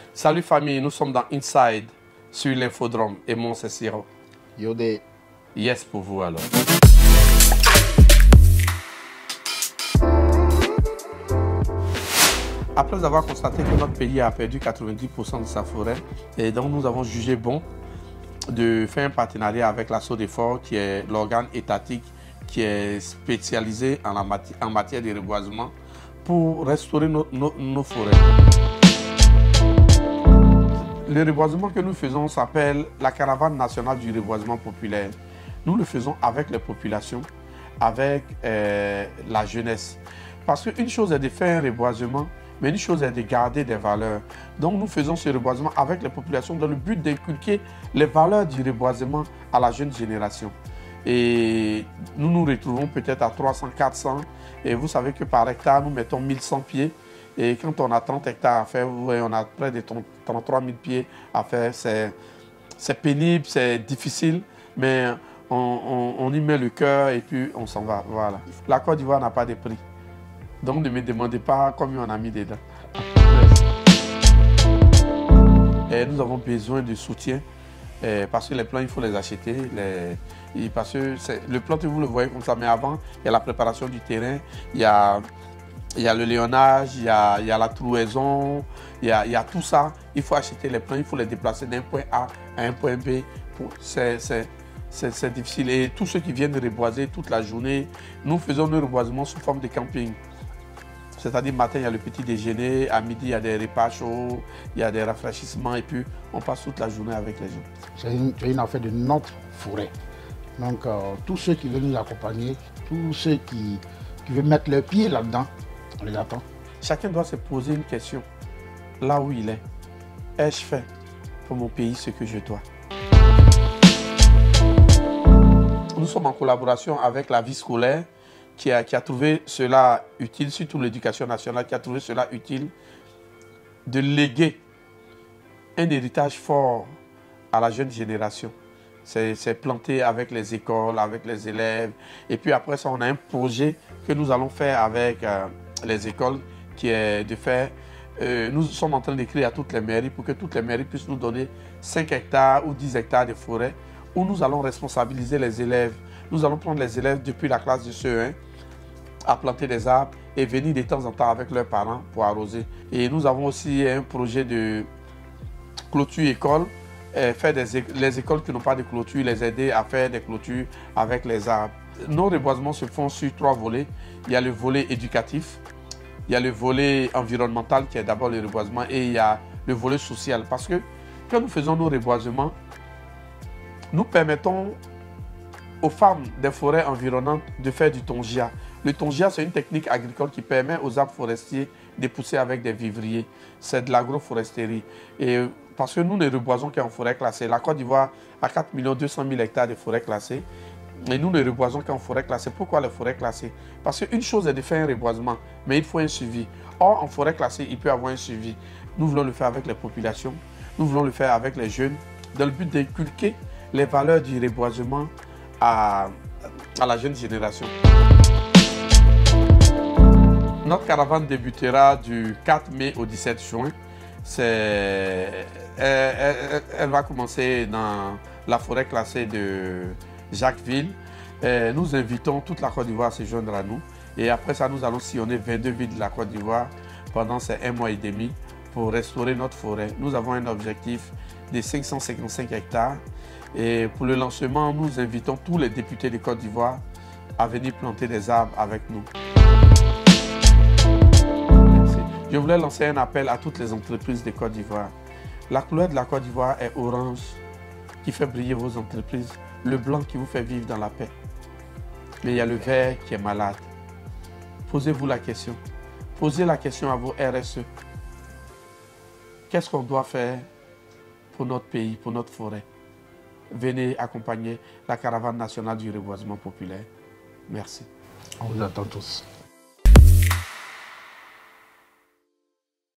Salut famille, nous sommes dans Inside sur l'Infodrome et mon c'est Siro. Yodé. Yes pour vous alors. Après avoir constaté que notre pays a perdu 90% de sa forêt, et donc nous avons jugé bon de faire un partenariat avec la SODEFOR, qui est l'organe étatique qui est spécialisé en matière de reboisement pour restaurer nos forêts. Le reboisement que nous faisons s'appelle la Caravane nationale du reboisement populaire. Nous le faisons avec les populations, avec la jeunesse. Parce qu'une chose est de faire un reboisement, mais une chose est de garder des valeurs. Donc nous faisons ce reboisement avec les populations dans le but d'inculquer les valeurs du reboisement à la jeune génération. Et nous nous retrouvons peut-être à 300, 400. Et vous savez que par hectare, nous mettons 1100 pieds. Et quand on a 30 hectares à faire, vous voyez, on a près de 33 000 pieds à faire. C'est pénible, c'est difficile, mais on y met le cœur et puis on s'en va. Voilà. La Côte d'Ivoire n'a pas de prix. Donc ne me demandez pas combien on a mis dedans. Et nous avons besoin de soutien parce que les plants, il faut les acheter. Parce que le plant, vous le voyez comme ça, mais avant, il y a la préparation du terrain, il y a le léonnage, il y a la trouaison, il y a tout ça. Il faut acheter les plants, il faut les déplacer d'un point A à un point B. C'est difficile. Et tous ceux qui viennent reboiser toute la journée, nous faisons nos reboisements sous forme de camping. C'est-à-dire, matin, il y a le petit déjeuner, à midi, il y a des repas chauds, il y a des rafraîchissements, et puis on passe toute la journée avec les gens. C'est une affaire de notre forêt. Donc, tous ceux qui veulent nous accompagner, tous ceux qui veulent mettre leurs pieds là-dedans, on les attend. Chacun doit se poser une question. Là où il est, ai-je fait pour mon pays ce que je dois? Nous sommes en collaboration avec la vie scolaire, qui a trouvé cela utile, surtout l'éducation nationale, qui a trouvé cela utile de léguer un héritage fort à la jeune génération. C'est planté avec les écoles, avec les élèves. Et puis après ça, on a un projet que nous allons faire avec les écoles, qui est de faire... nous sommes en train d'écrire à toutes les mairies pour que toutes les mairies puissent nous donner 5 hectares ou 10 hectares de forêt, où nous allons responsabiliser les élèves. Nous allons prendre les élèves depuis la classe de CE1 à planter des arbres et venir de temps en temps avec leurs parents pour arroser. Et nous avons aussi un projet de clôture école, faire les écoles qui n'ont pas de clôture, les aider à faire des clôtures avec les arbres. Nos reboisements se font sur 3 volets. Il y a le volet éducatif, il y a le volet environnemental qui est d'abord le reboisement et il y a le volet social. Parce que quand nous faisons nos reboisements, nous permettons aux femmes des forêts environnantes de faire du tongia. Le tongia, c'est une technique agricole qui permet aux arbres forestiers de pousser avec des vivriers. C'est de l'agroforesterie. Et parce que nous ne reboisons qu'en forêt classée. La Côte d'Ivoire a 4 200 000 hectares de forêt classée. Et nous ne reboisons qu'en forêt classée. Pourquoi les forêts classées? Parce qu'une chose est de faire un reboisement, mais il faut un suivi. Or, en forêt classée, il peut y avoir un suivi. Nous voulons le faire avec les populations. Nous voulons le faire avec les jeunes, dans le but d'inculquer les valeurs du reboisement à la jeune génération. Notre caravane débutera du 4 mai au 17 juin. Elle va commencer dans la forêt classée de Jacquesville. Nous invitons toute la Côte d'Ivoire à se joindre à nous. Et après ça, nous allons sillonner 22 villes de la Côte d'Ivoire pendant ces 1 mois et demi pour restaurer notre forêt. Nous avons un objectif de 555 hectares. Et pour le lancement, nous invitons tous les députés de Côte d'Ivoire à venir planter des arbres avec nous. Je voulais lancer un appel à toutes les entreprises de Côte d'Ivoire. La couleur de la Côte d'Ivoire est orange, qui fait briller vos entreprises, le blanc qui vous fait vivre dans la paix. Mais il y a le vert qui est malade. Posez-vous la question. Posez la question à vos RSE. Qu'est-ce qu'on doit faire pour notre pays, pour notre forêt? Venez accompagner la caravane nationale du reboisement populaire. Merci. On vous attend tous.